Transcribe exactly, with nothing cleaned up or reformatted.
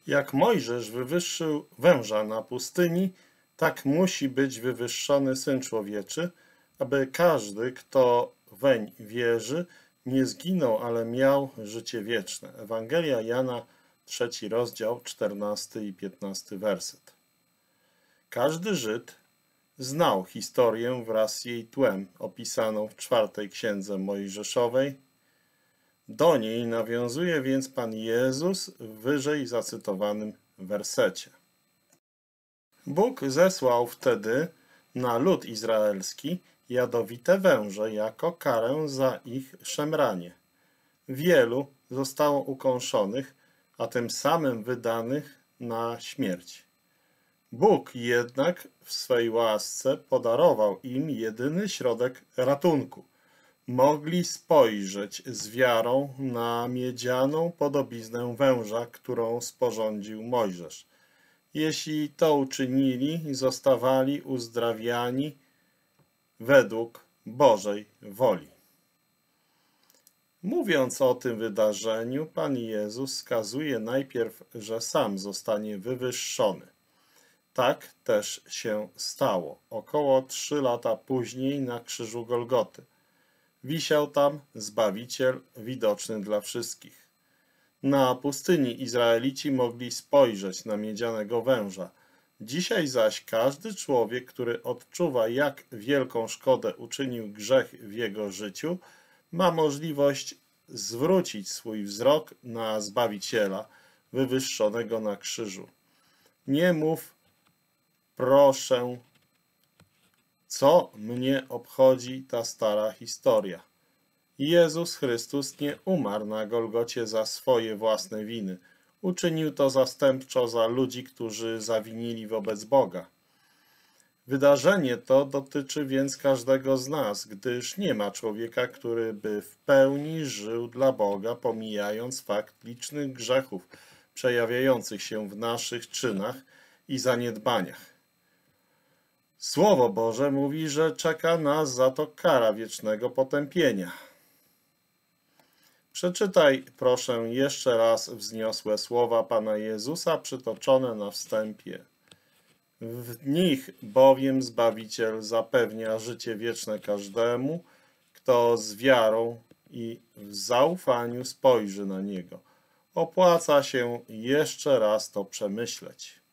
Jak Mojżesz wywyższył węża na pustyni, tak musi być wywyższony Syn Człowieczy, aby każdy, kto weń wierzy, nie zginął, ale miał życie wieczne. Ewangelia Jana, trzeci rozdział, czternasty i piętnasty werset. Każdy Żyd znał historię wraz z jej tłem, opisaną w czwartej księdze Mojżeszowej. Do niej nawiązuje więc Pan Jezus w wyżej zacytowanym wersecie. Bóg zesłał wtedy na lud izraelski jadowite węże jako karę za ich szemranie. Wielu zostało ukąszonych, a tym samym wydanych na śmierć. Bóg jednak w swej łasce podarował im jedyny środek ratunku. Mogli spojrzeć z wiarą na miedzianą podobiznę węża, którą sporządził Mojżesz. Jeśli to uczynili, zostawali uzdrawiani według Bożej woli. Mówiąc o tym wydarzeniu, Pan Jezus wskazuje najpierw, że sam zostanie wywyższony. Tak też się stało. Około trzy lata później na krzyżu Golgoty. Wisiał tam Zbawiciel widoczny dla wszystkich. Na pustyni Izraelici mogli spojrzeć na miedzianego węża. Dzisiaj zaś każdy człowiek, który odczuwa, jak wielką szkodę uczynił grzech w jego życiu, ma możliwość zwrócić swój wzrok na Zbawiciela wywyższonego na krzyżu. Nie mów, proszę, co mnie obchodzi ta stara historia. Jezus Chrystus nie umarł na Golgocie za swoje własne winy. Uczynił to zastępczo za ludzi, którzy zawinili wobec Boga. Wydarzenie to dotyczy więc każdego z nas, gdyż nie ma człowieka, który by w pełni żył dla Boga, pomijając fakt licznych grzechów przejawiających się w naszych czynach i zaniedbaniach. Słowo Boże mówi, że czeka nas za to kara wiecznego potępienia. Przeczytaj, proszę, jeszcze raz wzniosłe słowa Pana Jezusa przytoczone na wstępie. W nich bowiem Zbawiciel zapewnia życie wieczne każdemu, kto z wiarą i w zaufaniu spojrzy na Niego. Opłaca się jeszcze raz to przemyśleć.